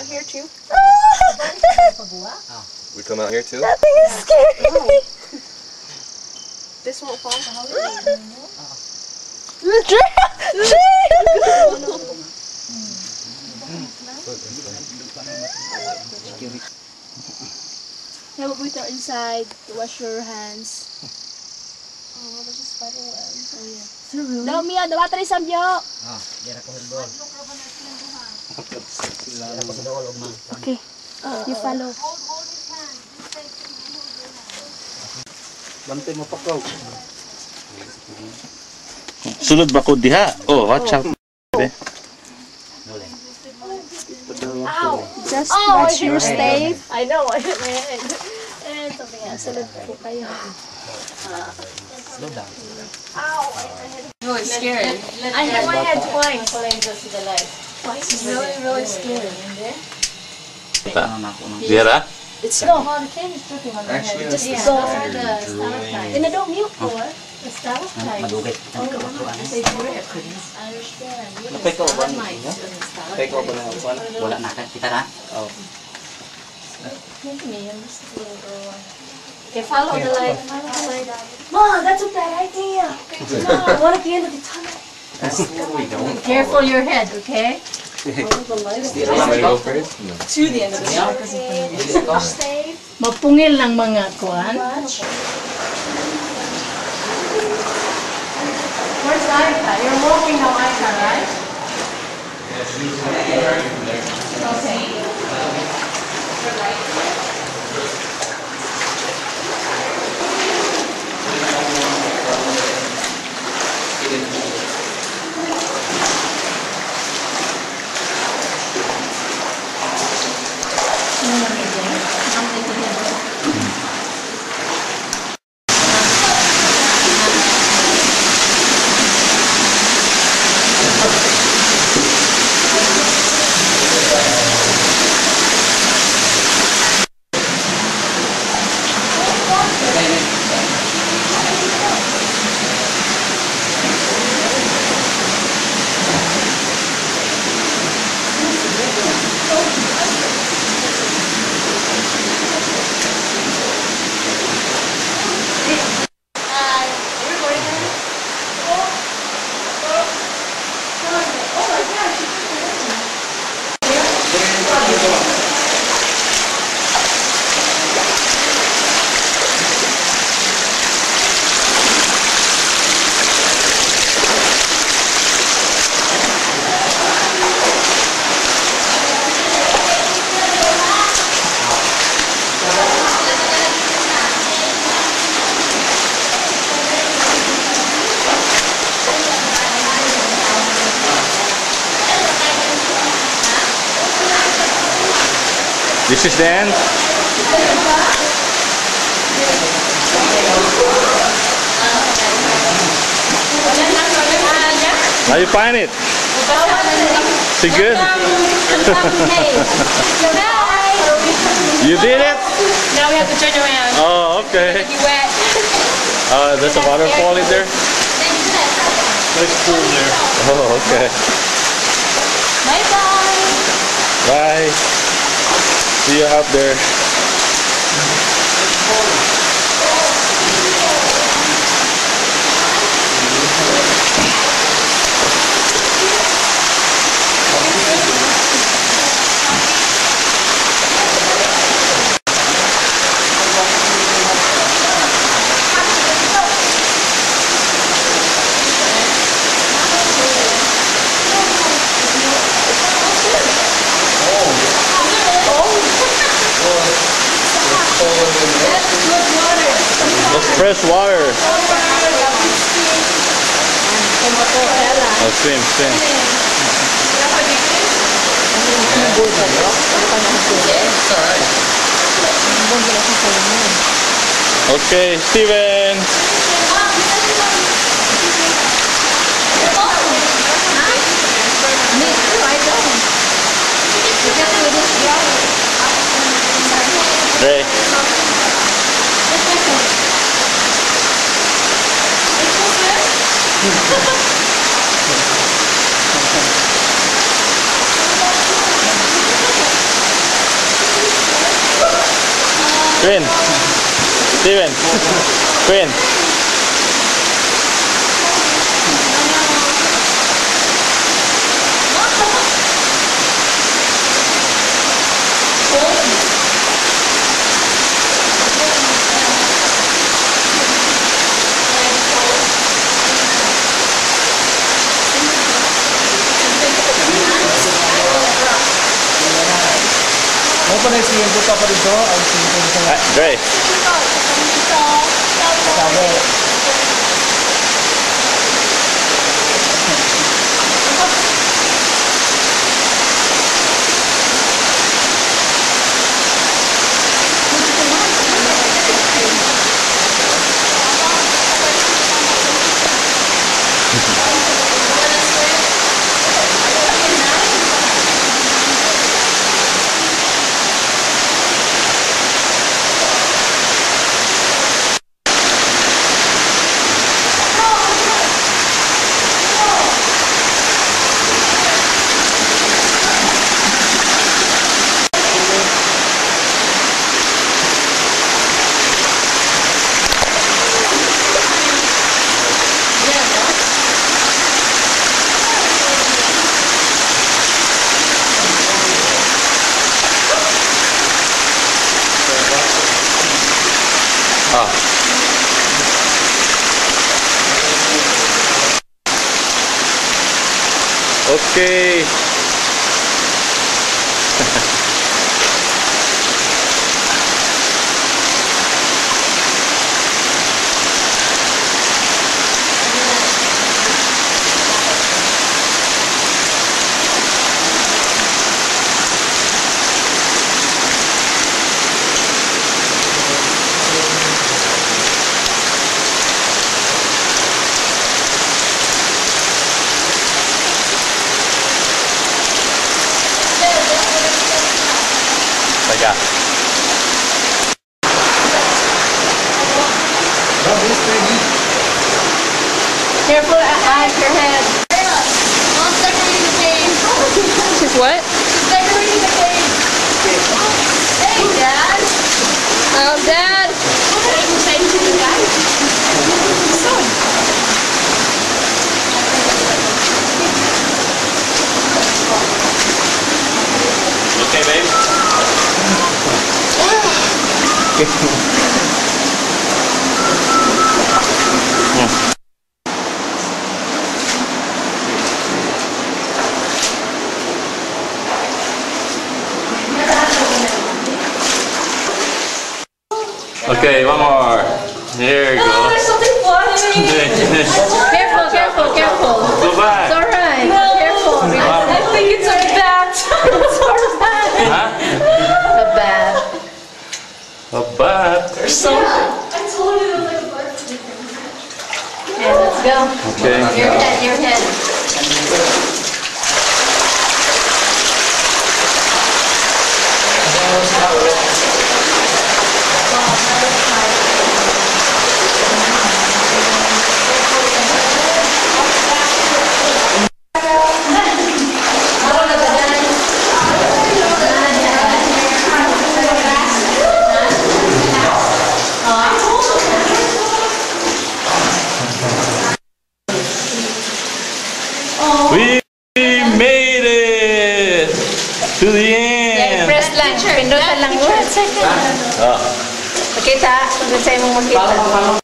Here too. We come out here too? Nothing is scaring me. This won't fall. Yeah, but we are inside to wash your hands. Oh, there's a spider web. Oh yeah. No, Mia, the water is on you. Okay, you follow. Bantay mo pa ko. Sulod ba ko diha? Oh, watch out. Just watch your step. I know. And something else. Sulod po kayo. Slow down. Really scary. I hit my head twice. Twice is really, really scary. Dira? It's no, the candy's dripping on my head. Just go for the stalactite. And I don't mute for the stalactite. Madugay. They drip. I understand. Napay ka ba? Napay ka ba na upan? Wala na ka. Kita na? Oo. Look at me, I'm just a little girl. Okay, follow the light. Follow the light. Mom, that's a bad idea. Mom, I want to be into the tunnel. Careful your head, okay? Go first? No. To the end of the tunnel. Stay. Mapungil lang mga kuan. Where's Aika? You're walking now, Aika, right? Okay. This is the end? How you find it? Is it good? You did it? Now we have to turn around. Oh, okay. You wet. There's a waterfall in there? Nice pool there. Oh, okay. Bye-bye. Bye. See you out there. That's fresh water. Oh, swim. Okay, Steven. Ray. Queen. Steven. Queen. Ano pa na-experience ko pa dito? Ang experience ko Ah, Dre. sabi. Ah. Okay. Taga. Careful, eyes, your head. Mom's decorating the cave. She's what? She's decorating the cave. Hey, Dad. Oh, Dad. Say to the guy. Okay, babe. Okay, one more. Here you Oh, go. there's something flying. Careful, careful, careful. Go back. It's alright. Careful. I think it's our bat. It's our bat. Huh? A bat. A bat. There's something. I told you it was like a bird. Okay, let's go. Okay. Your head, your head. We made it to the end. Press lang. Pindutan lang. 1 second. Ah. Makita. Kung sa'yo mong makita.